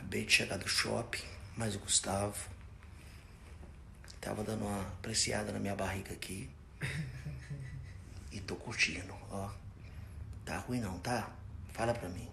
Acabei de chegar do shopping, mas o Gustavo tava dando uma apreciada na minha barriga aqui. E tô curtindo, ó. Tá ruim não, tá? Fala pra mim.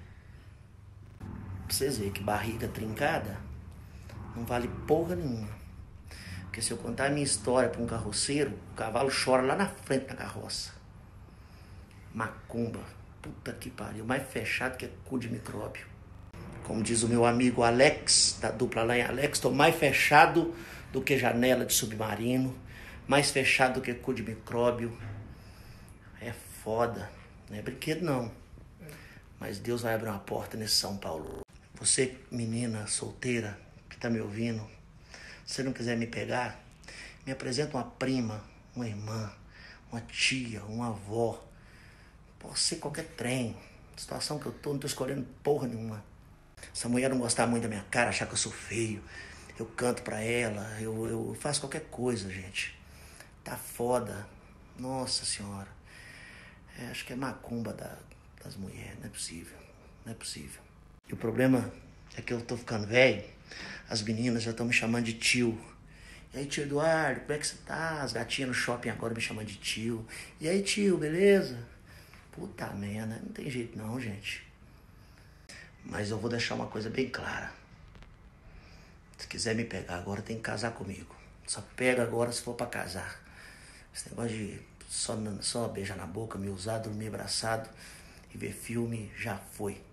Pra vocês verem que barriga trincada não vale porra nenhuma. Porque se eu contar a minha história pra um carroceiro, o cavalo chora lá na frente da carroça. Macumba, puta que pariu, mais fechado que cu de micróbio. Como diz o meu amigo Alex, da dupla lá em Alex, tô mais fechado do que janela de submarino, mais fechado do que cu de micróbio. É foda, não é brinquedo não. Mas Deus vai abrir uma porta nesse São Paulo. Você, menina solteira, que tá me ouvindo, se você não quiser me pegar, me apresenta uma prima, uma irmã, uma tia, uma avó. Pode ser qualquer trem. A situação que eu tô, não tô escolhendo porra nenhuma. Se a mulher não gostar muito da minha cara, achar que eu sou feio, eu canto pra ela, eu faço qualquer coisa, gente. Tá foda. Nossa senhora. Acho que é macumba das mulheres. Não é possível. Não é possível. E o problema é que eu tô ficando velho. As meninas já estão me chamando de tio. E aí, tio Eduardo, como é que você tá? As gatinhas no shopping agora me chamando de tio. E aí, tio, beleza? Puta merda, não tem jeito não, gente. Mas eu vou deixar uma coisa bem clara. Se quiser me pegar agora, tem que casar comigo. Só pega agora se for pra casar. Esse negócio de só beijar na boca, me usar, dormir abraçado e ver filme, já foi.